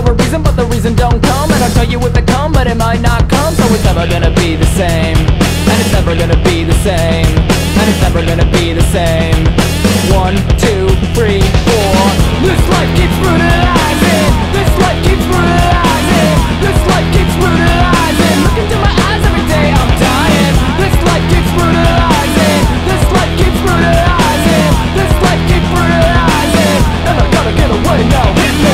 for a reason, but the reason don't come. And I'll tell you if it come, but it might not come. So it's never gonna be the same, and it's never gonna be the same, and it's never gonna be the same. 1, 2, 3, 4. This life keeps brutalizing. This life keeps brutalizing. This life keeps brutalizing. Look into my eyes every day, I'm dying. This life keeps brutalizing. This life keeps brutalizing. This life keeps brutalizing. And I gotta get away now, hit me.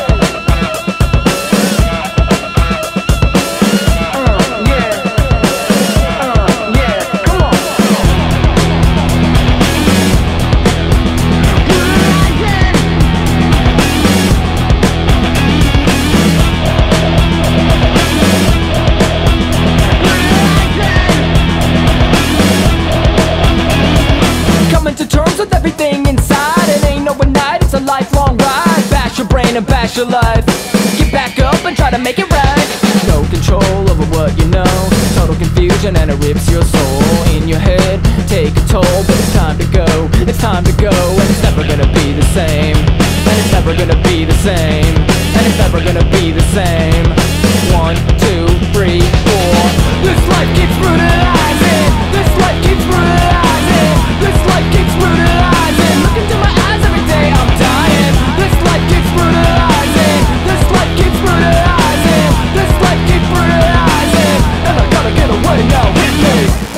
Everything inside, it ain't overnight, it's a lifelong ride. Bash your brain and bash your life. Get back up and try to make it right. No control over what you know. Total confusion and it rips your soul. In your head, take a toll. But it's time to go, it's time to go. And it's never gonna be the same. And it's never gonna be the same. And it's never gonna be the same. 1, 2, 3, 4. This life keeps brutalizing. This life keeps brutalizing. This life keeps brutalizing. Look into my eyes every day, I'm dying. This life keeps brutalizing. This life keeps brutalizing. This life keeps brutalizing. And I gotta get away now, hit me.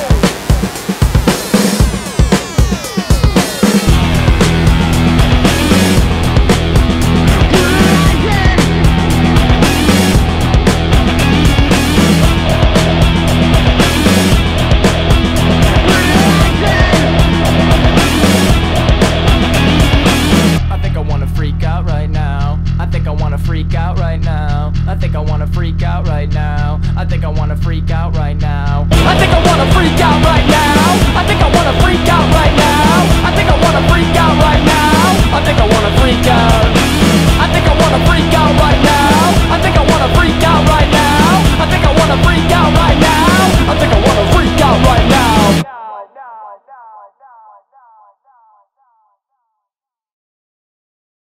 I think I wanna freak out right now. I think I wanna freak out right now. I think I wanna freak out right now. I think I wanna freak out right now. I think I wanna freak out right now. I think I wanna freak out right now. I think I wanna freak out.